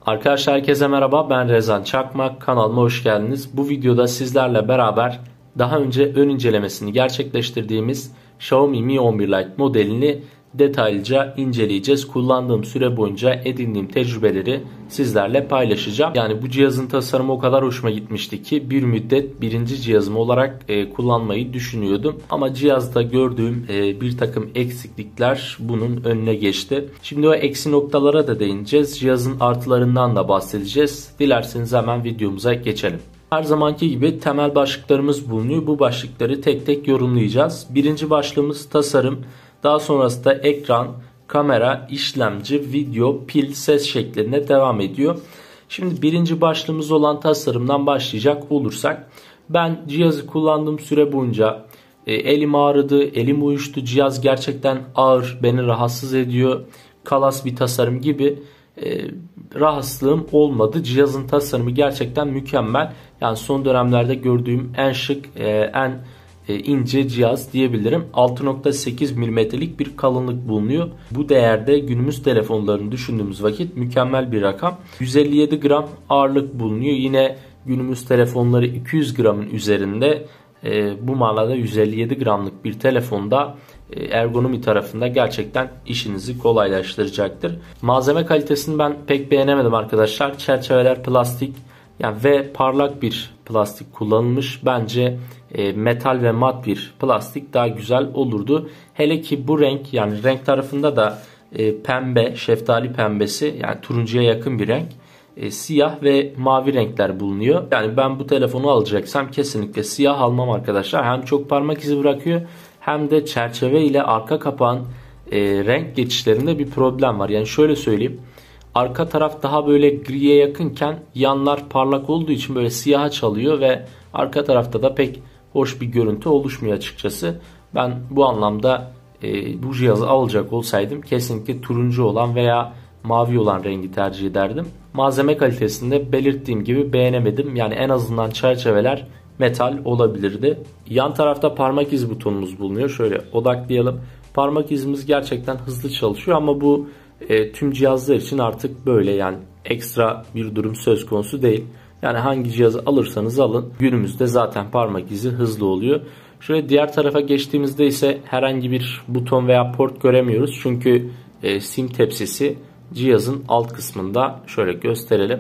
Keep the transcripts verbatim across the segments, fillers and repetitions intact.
Arkadaşlar herkese merhaba, ben Rezan Çakmak, kanalıma hoş geldiniz. Bu videoda sizlerle beraber daha önce ön incelemesini gerçekleştirdiğimiz Xiaomi Mi on bir Lite modelini detaylıca inceleyeceğiz. Kullandığım süre boyunca edindiğim tecrübeleri sizlerle paylaşacağım. Yani bu cihazın tasarımı o kadar hoşuma gitmişti ki bir müddet birinci cihazım olarak e, kullanmayı düşünüyordum. Ama cihazda gördüğüm e, bir takım eksiklikler bunun önüne geçti. Şimdi o eksi noktalara da değineceğiz. Cihazın artılarından da bahsedeceğiz. Dilerseniz hemen videomuza geçelim. Her zamanki gibi temel başlıklarımız bulunuyor. Bu başlıkları tek tek yorumlayacağız. Birinci başlığımız tasarım. Daha sonrasında ekran, kamera, işlemci, video, pil, ses şeklinde devam ediyor. Şimdi birinci başlığımız olan tasarımdan başlayacak olursak, ben cihazı kullandığım süre boyunca e, elim ağrıdı, elim uyuştu. Cihaz gerçekten ağır, beni rahatsız ediyor. Kalas bir tasarım gibi e, rahatsızlığım olmadı. Cihazın tasarımı gerçekten mükemmel. Yani son dönemlerde gördüğüm en şık, e, en ince cihaz diyebilirim. altı nokta sekiz milimetrelik bir kalınlık bulunuyor. Bu değerde günümüz telefonlarını düşündüğümüz vakit mükemmel bir rakam. yüz elli yedi gram ağırlık bulunuyor. Yine günümüz telefonları iki yüz gramın üzerinde. Bu manada yüz elli yedi gramlık bir telefonda ergonomi tarafında gerçekten işinizi kolaylaştıracaktır. Malzeme kalitesini ben pek beğenemedim arkadaşlar. Çerçeveler plastik. Yani ve parlak bir plastik kullanılmış. Bence e, metal ve mat bir plastik daha güzel olurdu. Hele ki bu renk, yani renk tarafında da e, pembe, şeftali pembesi, yani turuncuya yakın bir renk. E, siyah ve mavi renkler bulunuyor. Yani ben bu telefonu alacaksam kesinlikle siyah almam arkadaşlar. Hem çok parmak izi bırakıyor hem de çerçeve ile arka kapağın e, renk geçişlerinde bir problem var. Yani şöyle söyleyeyim. Arka taraf daha böyle griye yakınken yanlar parlak olduğu için böyle siyaha çalıyor ve arka tarafta da pek hoş bir görüntü oluşmuyor açıkçası. Ben bu anlamda e, bu cihazı alacak olsaydım kesinlikle turuncu olan veya mavi olan rengi tercih ederdim. Malzeme kalitesinde belirttiğim gibi beğenemedim. Yani en azından çerçeveler metal olabilirdi. Yan tarafta parmak izi butonumuz bulunuyor. Şöyle odaklayalım. Parmak izimiz gerçekten hızlı çalışıyor ama bu E, tüm cihazlar için artık böyle, yani ekstra bir durum söz konusu değil. Yani hangi cihazı alırsanız alın günümüzde zaten parmak izi hızlı oluyor. Şöyle diğer tarafa geçtiğimizde ise herhangi bir buton veya port göremiyoruz. Çünkü e, sim tepsisi cihazın alt kısmında, şöyle gösterelim.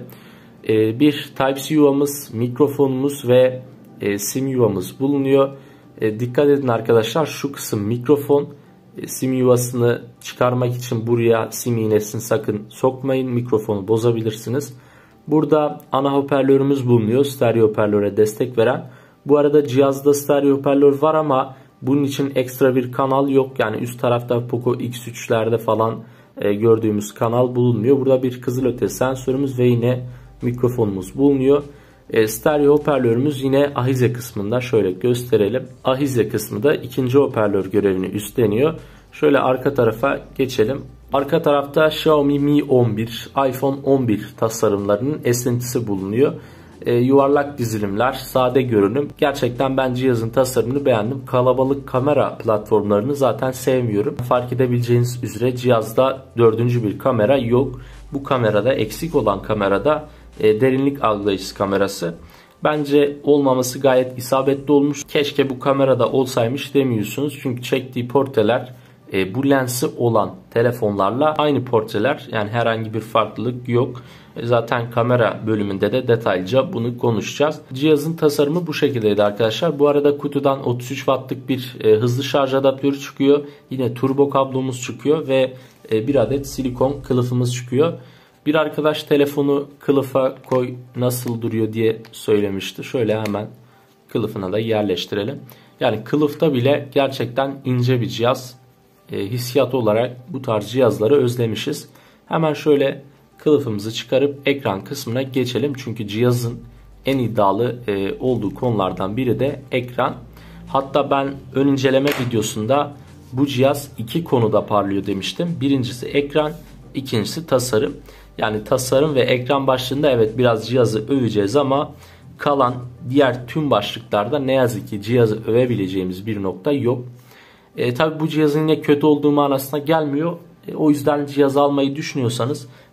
E, bir Type-C yuvamız, mikrofonumuz ve e, sim yuvamız bulunuyor. E, dikkat edin arkadaşlar, şu kısım mikrofon. Sim yuvasını çıkarmak için buraya sim iğnesini sakın sokmayın. Mikrofonu bozabilirsiniz. Burada ana hoparlörümüz bulunuyor. Stereo hoparlöre destek veren. Bu arada cihazda stereo hoparlör var ama bunun için ekstra bir kanal yok. Yani üst tarafta Poco X üçlerde falan e, gördüğümüz kanal bulunmuyor. Burada bir kızılötesi sensörümüz ve yine mikrofonumuz bulunuyor. E, stereo hoparlörümüz yine ahize kısmında, şöyle gösterelim. Ahize kısmı da ikinci hoparlör görevini üstleniyor. Şöyle arka tarafa geçelim. Arka tarafta Xiaomi Mi on bir, iPhone on bir tasarımlarının esintisi bulunuyor. E, yuvarlak dizilimler, sade görünüm. Gerçekten ben cihazın tasarımını beğendim. Kalabalık kamera platformlarını zaten sevmiyorum. Fark edebileceğiniz üzere cihazda dördüncü bir kamera yok. Bu kamerada, eksik olan kamerada E, derinlik algılayıcısı kamerası. Bence olmaması gayet isabetli olmuş. Keşke bu kamerada olsaymış demiyorsunuz. Çünkü çektiği portreler e, bu lensi olan telefonlarla aynı portreler. Yani herhangi bir farklılık yok. E, zaten kamera bölümünde de detaylıca bunu konuşacağız. Cihazın tasarımı bu şekildeydi arkadaşlar. Bu arada kutudan otuz üç wattlık bir e, hızlı şarj adaptörü çıkıyor. Yine turbo kablomuz çıkıyor ve e, bir adet silikon kılıfımız çıkıyor. Bir arkadaş telefonu kılıfa koy nasıl duruyor diye söylemişti. Şöyle hemen kılıfına da yerleştirelim. Yani kılıfta bile gerçekten ince bir cihaz. E, hissiyat olarak bu tarz cihazları özlemişiz. Hemen şöyle kılıfımızı çıkarıp ekran kısmına geçelim. Çünkü cihazın en iddialı e, olduğu konulardan biri de ekran. Hatta ben ön inceleme videosunda bu cihaz iki konuda parlıyor demiştim. Birincisi ekran, ikincisi tasarım. Yani tasarım ve ekran başlığında evet biraz cihazı öveceğiz ama kalan diğer tüm başlıklarda ne yazık ki cihazı övebileceğimiz bir nokta yok. E, tabi bu cihazın yine kötü olduğu manasına gelmiyor. E, o yüzden cihaz almayı düşünüyorsanız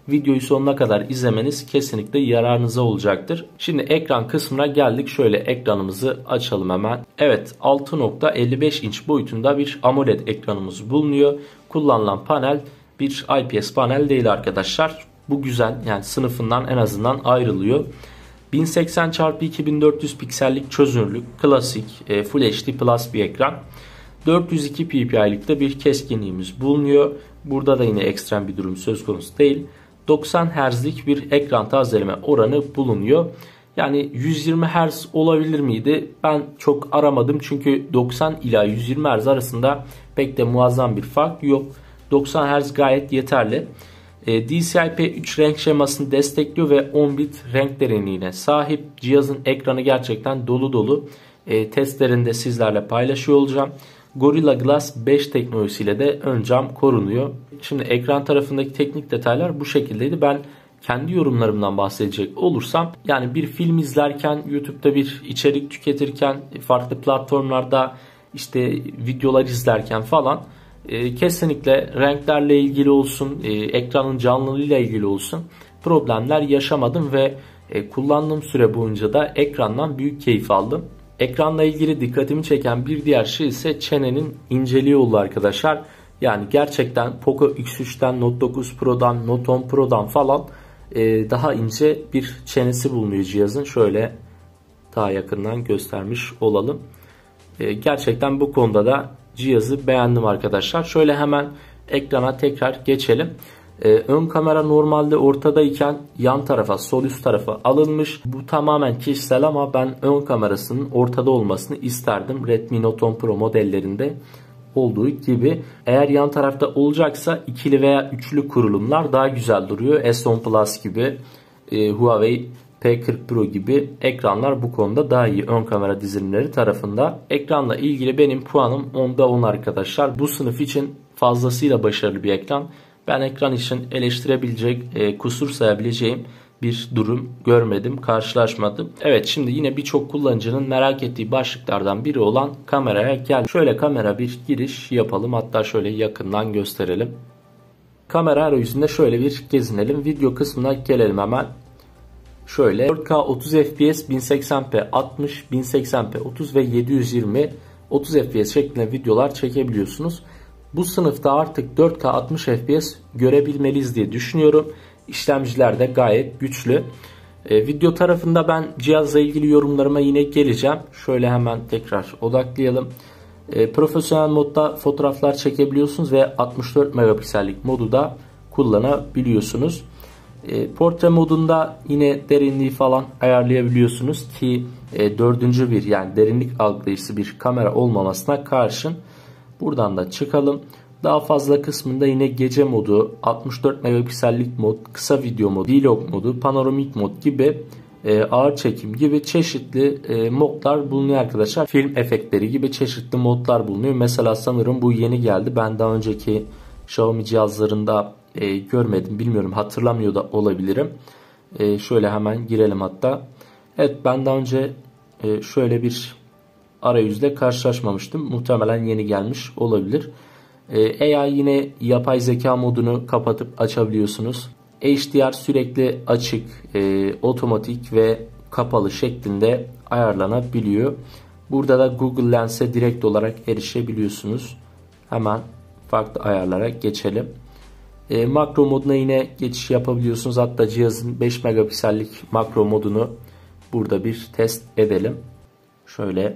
videoyu sonuna kadar izlemeniz kesinlikle yararınıza olacaktır. Şimdi ekran kısmına geldik. Şöyle ekranımızı açalım hemen. Evet, altı nokta elli beş inç boyutunda bir AMOLED ekranımız bulunuyor. Kullanılan panel bir I P S panel değil arkadaşlar. Bu güzel, yani sınıfından en azından ayrılıyor. bin seksen çarpı iki bin dört yüz piksellik çözünürlük, klasik e, Full H D Plus bir ekran. dört yüz iki P P I'lik de bir keskinliğimiz bulunuyor. Burada da yine ekstrem bir durum söz konusu değil. doksan hertzlik bir ekran tazeleme oranı bulunuyor. Yani yüz yirmi hertz olabilir miydi? Ben çok aramadım çünkü doksan ila yüz yirmi hertz arasında pek de muazzam bir fark yok. doksan hertz gayet yeterli. D C I P üç renk şemasını destekliyor ve on bit renk derinliğine sahip. Cihazın ekranı gerçekten dolu dolu. E, testlerini de sizlerle paylaşıyor olacağım. Gorilla Glass beş teknolojisiyle de ön cam korunuyor. Şimdi ekran tarafındaki teknik detaylar bu şekildeydi. Ben kendi yorumlarımdan bahsedecek olursam, yani bir film izlerken, YouTube'da bir içerik tüketirken, farklı platformlarda işte videolar izlerken falan e, kesinlikle renklerle ilgili olsun, e, ekranın canlılığıyla ilgili olsun problemler yaşamadım ve e, kullandığım süre boyunca da ekrandan büyük keyif aldım. Ekranla ilgili dikkatimi çeken bir diğer şey ise çenenin inceliği oldu arkadaşlar. Yani gerçekten Poco X üç'ten, Note dokuz Pro'dan, Note on Pro'dan falan e, daha ince bir çenesi bulunuyor cihazın. Şöyle daha yakından göstermiş olalım. E, gerçekten bu konuda da cihazı beğendim arkadaşlar. Şöyle hemen ekrana tekrar geçelim. Ee, ön kamera normalde ortadayken yan tarafa, sol üst tarafa alınmış. Bu tamamen kişisel ama ben ön kamerasının ortada olmasını isterdim. Redmi Note on Pro modellerinde olduğu gibi. Eğer yan tarafta olacaksa ikili veya üçlü kurulumlar daha güzel duruyor. S on Plus gibi, e, Huawei P kırk Pro gibi ekranlar bu konuda daha iyi ön kamera dizilimleri tarafında. Ekranla ilgili benim puanım onda on arkadaşlar. Bu sınıf için fazlasıyla başarılı bir ekran. Ben ekran için eleştirebilecek, e, kusur sayabileceğim bir durum görmedim, karşılaşmadım. Evet, şimdi yine birçok kullanıcının merak ettiği başlıklardan biri olan kameraya gel. Şöyle kamera bir giriş yapalım. Hatta şöyle yakından gösterelim. Kamera arayüzünde şöyle bir gezinelim. Video kısmına gelelim hemen. Şöyle dört K otuz F P S, bin seksen p altmış, bin seksen p otuz ve yedi yüz yirmi otuz F P S şeklinde videolar çekebiliyorsunuz. Bu sınıfta artık dört K altmış F P S görebilmeliyiz diye düşünüyorum. İşlemciler de gayet güçlü. E, video tarafında ben cihazla ilgili yorumlarıma yine geleceğim. Şöyle hemen tekrar odaklayalım. E, profesyonel modda fotoğraflar çekebiliyorsunuz ve altmış dört megapiksellik modu da kullanabiliyorsunuz. E, portre modunda yine derinliği falan ayarlayabiliyorsunuz ki e, dördüncü bir, yani derinlik algılayıcısı bir kamera olmamasına karşın. Buradan da çıkalım. Daha fazla kısmında yine gece modu, altmış dört megapiksellik mod, kısa video modu, vlog modu, panoramik mod gibi, e, ağır çekim gibi çeşitli e, modlar bulunuyor arkadaşlar. Film efektleri gibi çeşitli modlar bulunuyor. Mesela sanırım bu yeni geldi. Ben daha önceki Xiaomi cihazlarında e, görmedim. Bilmiyorum, hatırlamıyor da olabilirim. E, şöyle hemen girelim hatta. Evet, ben daha önce e, şöyle bir arayüzle karşılaşmamıştım. Muhtemelen yeni gelmiş olabilir. E, A I yine yapay zeka modunu kapatıp açabiliyorsunuz. H D R sürekli açık, e, otomatik ve kapalı şeklinde ayarlanabiliyor. Burada da Google Lens'e direkt olarak erişebiliyorsunuz. Hemen farklı ayarlara geçelim. E, makro moduna yine geçiş yapabiliyorsunuz. Hatta cihazın beş megapiksellik makro modunu burada bir test edelim. Şöyle.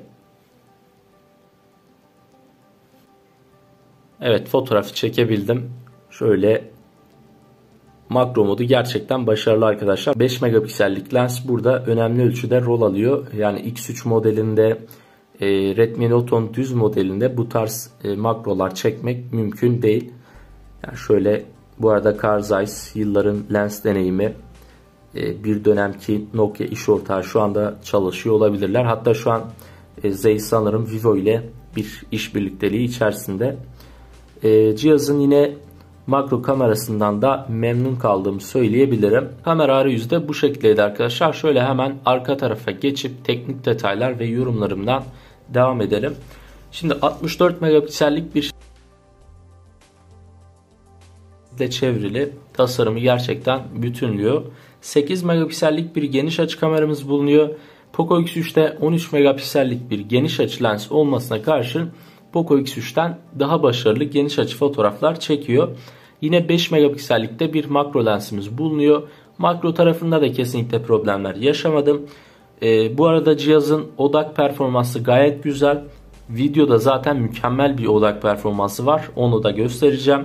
Evet, fotoğrafı çekebildim. Şöyle makro modu gerçekten başarılı arkadaşlar. beş megapiksellik lens burada önemli ölçüde rol alıyor. Yani X üç modelinde, e, Redmi Note on düz modelinde bu tarz e, makrolar çekmek mümkün değil. Yani şöyle, bu arada Carl Zeiss yılların lens deneyimi, e, bir dönemki Nokia iş ortağı şu anda çalışıyor olabilirler. Hatta şu an e, Zeiss sanırım Vivo ile bir iş birlikteliği içerisinde. E, cihazın yine makro kamerasından da memnun kaldığımı söyleyebilirim. Kamera arayüzü de bu şekildeydi arkadaşlar. Şöyle hemen arka tarafa geçip teknik detaylar ve yorumlarımdan devam edelim. Şimdi altmış dört megapiksellik bir de çevrili tasarımı gerçekten bütünlüyor. sekiz megapiksellik bir geniş açı kameramız bulunuyor. Poco X üç'te on üç megapiksellik bir geniş açı lens olmasına karşın Poco X üç'ten daha başarılı geniş açı fotoğraflar çekiyor. Yine beş megapiksellikte bir makro lensimiz bulunuyor. Makro tarafında da kesinlikle problemler yaşamadım. Ee, bu arada cihazın odak performansı gayet güzel. Videoda zaten mükemmel bir odak performansı var. Onu da göstereceğim.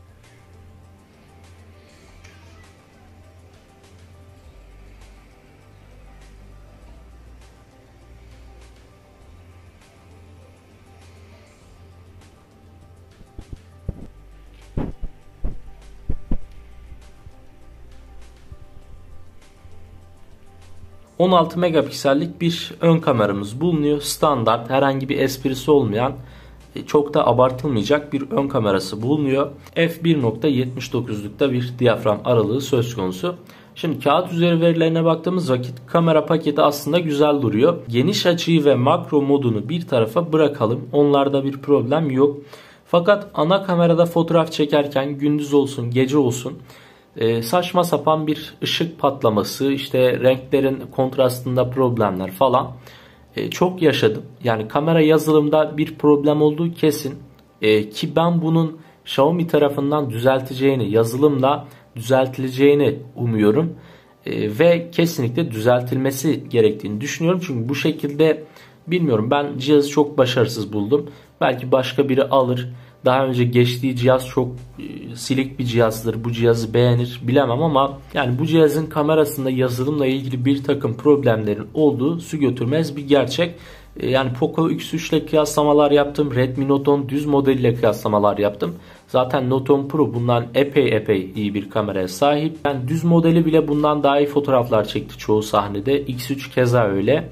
on altı megapiksellik bir ön kameramız bulunuyor. Standart, herhangi bir esprisi olmayan, çok da abartılmayacak bir ön kamerası bulunuyor. f bir nokta yetmiş dokuzlukta bir diyafram aralığı söz konusu. Şimdi kağıt üzeri verilerine baktığımız vakit kamera paketi aslında güzel duruyor. Geniş açıyı ve makro modunu bir tarafa bırakalım. Onlarda bir problem yok. Fakat ana kamerada fotoğraf çekerken gündüz olsun gece olsun Ee, saçma sapan bir ışık patlaması, işte renklerin kontrastında problemler falan ee, çok yaşadım. Yani kamera yazılımda bir problem olduğu kesin. Ee, ki ben bunun Xiaomi tarafından düzelteceğini, yazılımla düzeltileceğini umuyorum. Ee, ve kesinlikle düzeltilmesi gerektiğini düşünüyorum. Çünkü bu şekilde bilmiyorum, ben cihazı çok başarısız buldum. Belki başka biri alır. Daha önce geçtiği cihaz çok e, silik bir cihazdır. Bu cihazı beğenir bilemem ama yani bu cihazın kamerasında yazılımla ilgili bir takım problemlerin olduğu su götürmez bir gerçek. E, yani Poco X üç ile kıyaslamalar yaptım. Redmi Note on düz modeliyle kıyaslamalar yaptım. Zaten Note on Pro bundan epey epey iyi bir kameraya sahip. Yani düz modeli bile bundan daha iyi fotoğraflar çekti çoğu sahnede. X üç keza öyle.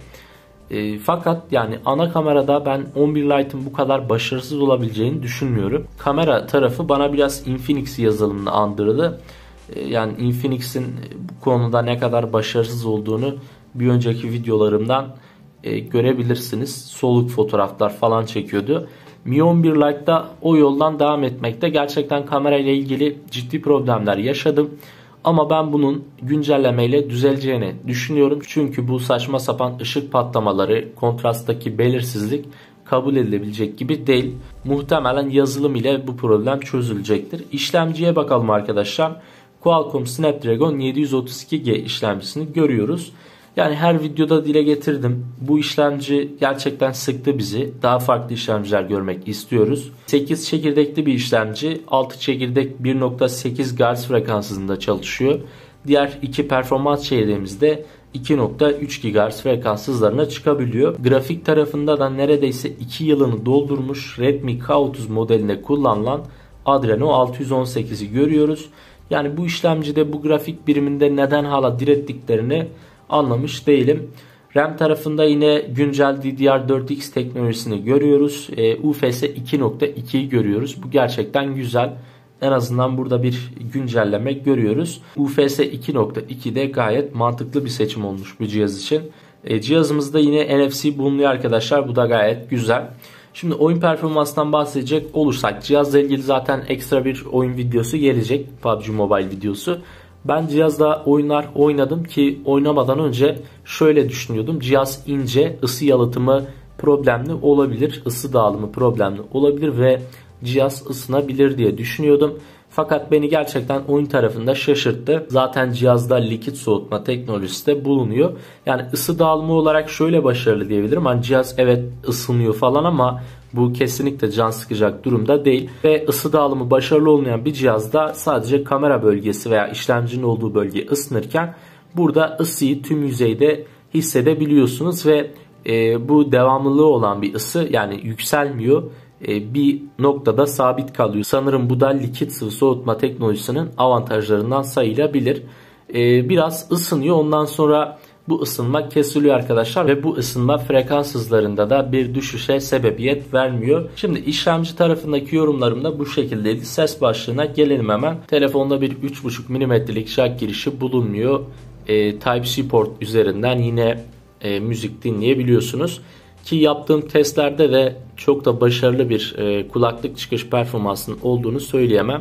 E, fakat yani ana kamerada ben on bir Lite'ın bu kadar başarısız olabileceğini düşünmüyorum. Kamera tarafı bana biraz Infinix yazılımını andırdı. E, yani Infinix'in bu konuda ne kadar başarısız olduğunu bir önceki videolarımdan e, görebilirsiniz. Soluk fotoğraflar falan çekiyordu. Mi on bir Lite'da o yoldan devam etmekte. Gerçekten kamerayla ilgili ciddi problemler yaşadım. Ama ben bunun güncellemeyle düzeleceğini düşünüyorum. Çünkü bu saçma sapan ışık patlamaları, kontrasttaki belirsizlik kabul edilebilecek gibi değil. Muhtemelen yazılım ile bu problem çözülecektir. İşlemciye bakalım arkadaşlar. Qualcomm Snapdragon yedi yüz otuz iki G işlemcisini görüyoruz. Yani her videoda dile getirdim. Bu işlemci gerçekten sıktı bizi. Daha farklı işlemciler görmek istiyoruz. sekiz çekirdekli bir işlemci. altı çekirdek bir nokta sekiz gigahertz frekans hızında çalışıyor. Diğer iki performans çekirdeğimizde iki nokta üç gigahertz frekans hızlarına çıkabiliyor. Grafik tarafında da neredeyse iki yılını doldurmuş Redmi K otuz modelinde kullanılan Adreno altı yüz on sekizi görüyoruz. Yani bu işlemcide bu grafik biriminde neden hala direttiklerini anlamış değilim. RAM tarafında yine güncel D D R dört X teknolojisini görüyoruz. E, U F S iki nokta ikiyi görüyoruz. Bu gerçekten güzel. En azından burada bir güncelleme görüyoruz. U F S iki nokta iki de gayet mantıklı bir seçim olmuş bu cihaz için. E, cihazımızda yine N F C bulunuyor arkadaşlar. Bu da gayet güzel. Şimdi oyun performansından bahsedecek olursak, cihazla ilgili zaten ekstra bir oyun videosu gelecek. P U B G Mobile videosu. Ben cihazda oyunlar oynadım ki oynamadan önce şöyle düşünüyordum. Cihaz ince, ısı yalıtımı problemli olabilir, ısı dağılımı problemli olabilir ve cihaz ısınabilir diye düşünüyordum. Fakat beni gerçekten oyun tarafında şaşırttı. Zaten cihazda likit soğutma teknolojisi de bulunuyor. Yani ısı dağılımı olarak şöyle başarılı diyebilirim. Hani cihaz evet ısınıyor falan ama bu kesinlikle can sıkacak durumda değil. Ve ısı dağılımı başarılı olmayan bir cihazda sadece kamera bölgesi veya işlemcinin olduğu bölge ısınırken burada ısıyı tüm yüzeyde hissedebiliyorsunuz ve e, bu devamlılığı olan bir ısı, yani yükselmiyor. Bir noktada sabit kalıyor. Sanırım bu da likit sıvı soğutma teknolojisinin avantajlarından sayılabilir. Biraz ısınıyor, ondan sonra bu ısınma kesiliyor arkadaşlar ve bu ısınma frekans hızlarında da bir düşüşe sebebiyet vermiyor. Şimdi işlemci tarafındaki yorumlarım da bu şekildeydi. Ses başlığına gelelim hemen. Telefonda bir üç buçuk milimetrelik jack girişi bulunmuyor. Type-C port üzerinden yine e, müzik dinleyebiliyorsunuz. Ki yaptığım testlerde de çok da başarılı bir e, kulaklık çıkış performansının olduğunu söyleyemem.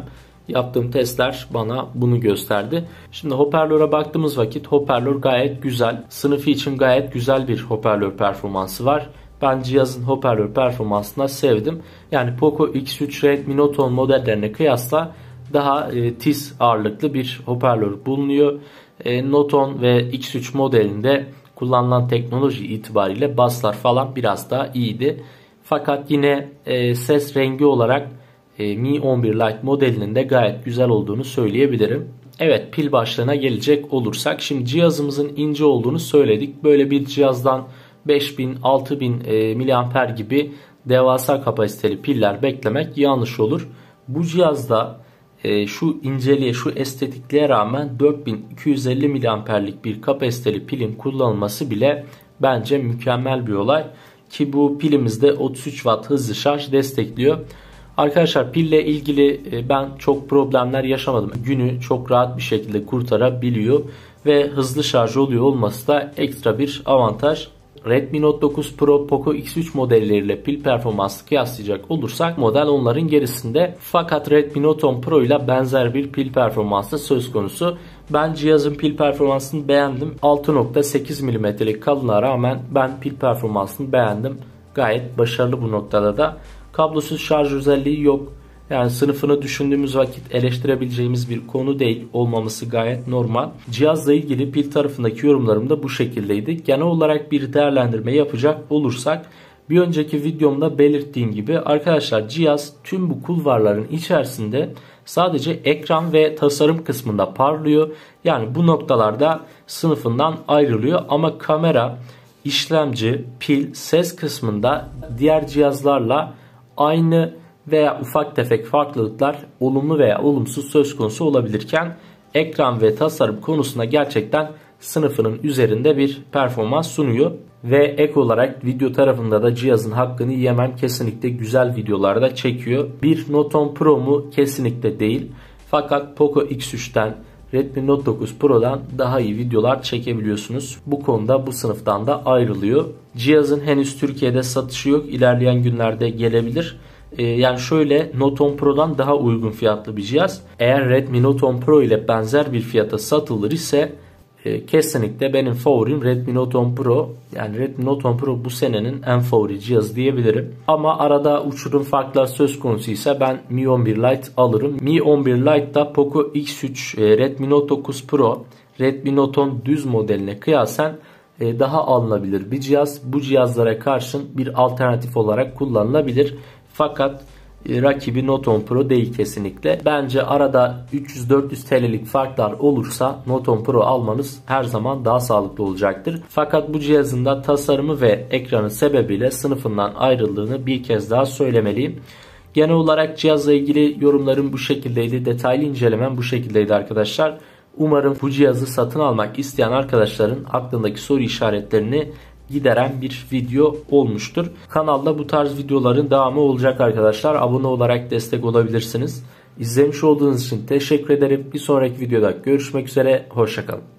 Yaptığım testler bana bunu gösterdi. Şimdi hoparlöre baktığımız vakit hoparlör gayet güzel. Sınıfı için gayet güzel bir hoparlör performansı var. Ben cihazın hoparlör performansına sevdim. Yani Poco X üç, Redmi Note on modellerine kıyasla daha e, tiz ağırlıklı bir hoparlör bulunuyor. E, Note on ve X üç modelinde kullanılan teknoloji itibariyle basslar falan biraz daha iyiydi. Fakat yine e, ses rengi olarak e, Mi on bir Lite modelinin de gayet güzel olduğunu söyleyebilirim. Evet, pil başlığına gelecek olursak, şimdi cihazımızın ince olduğunu söyledik. Böyle bir cihazdan beş bin altı bin e, miliamper gibi devasa kapasiteli piller beklemek yanlış olur. Bu cihazda e, şu inceliğe, şu estetikliğe rağmen dört bin iki yüz elli miliamperlik bir kapasiteli pilin kullanılması bile bence mükemmel bir olay. Ki bu pilimizde otuz üç watt hızlı şarj destekliyor. Arkadaşlar, pille ilgili ben çok problemler yaşamadım. Günü çok rahat bir şekilde kurtarabiliyor ve hızlı şarj oluyor olması da ekstra bir avantaj. Redmi Note dokuz Pro, Poco X üç modelleriyle pil performansı kıyaslayacak olursak model onların gerisinde. Fakat Redmi Note on Pro ile benzer bir pil performansı söz konusu. Ben cihazın pil performansını beğendim. altı nokta sekiz milimetrelik kalınlığa rağmen ben pil performansını beğendim. Gayet başarılı bu noktada da. Kablosuz şarj özelliği yok. Yani sınıfını düşündüğümüz vakit eleştirebileceğimiz bir konu değil, olmaması gayet normal. Cihazla ilgili pil tarafındaki yorumlarım da bu şekildeydi. Genel olarak bir değerlendirme yapacak olursak, bir önceki videomda belirttiğim gibi arkadaşlar, cihaz tüm bu kulvarların içerisinde sadece ekran ve tasarım kısmında parlıyor. Yani bu noktalarda sınıfından ayrılıyor ama kamera, işlemci, pil, ses kısmında diğer cihazlarla aynı veya ufak tefek farklılıklar olumlu veya olumsuz söz konusu olabilirken, ekran ve tasarım konusunda gerçekten sınıfının üzerinde bir performans sunuyor. Ve ek olarak video tarafında da cihazın hakkını yemem, kesinlikle güzel videolar da çekiyor. Bir Note on Pro mu? Kesinlikle değil. Fakat Poco X üç'ten, Redmi Note dokuz Pro'dan daha iyi videolar çekebiliyorsunuz. Bu konuda bu sınıftan da ayrılıyor. Cihazın henüz Türkiye'de satışı yok. İlerleyen günlerde gelebilir. Ee, yani şöyle, Note on Pro'dan daha uygun fiyatlı bir cihaz. Eğer Redmi Note on Pro ile benzer bir fiyata satılır ise e, kesinlikle benim favorim Redmi Note on Pro. Yani Redmi Note on Pro bu senenin en favori cihazı diyebilirim. Ama arada uçurum farklar söz konusuysa ben Mi on bir Lite alırım. Mi on bir Lite'da Poco X üç, e, Redmi Note dokuz Pro, Redmi Note on düz modeline kıyasen e, daha alınabilir bir cihaz. Bu cihazlara karşın bir alternatif olarak kullanılabilir. Fakat e, rakibi Note on Pro değil kesinlikle. Bence arada üç yüz dört yüz T L'lik farklar olursa Note on Pro almanız her zaman daha sağlıklı olacaktır. Fakat bu cihazın da tasarımı ve ekranı sebebiyle sınıfından ayrıldığını bir kez daha söylemeliyim. Genel olarak cihazla ilgili yorumlarım bu şekildeydi. Detaylı incelemem bu şekildeydi arkadaşlar. Umarım bu cihazı satın almak isteyen arkadaşların aklındaki soru işaretlerini gideren bir video olmuştur. Kanalda bu tarz videoların devamı olacak arkadaşlar. Abone olarak destek olabilirsiniz. İzlemiş olduğunuz için teşekkür ederim. Bir sonraki videoda görüşmek üzere. Hoşça kalın.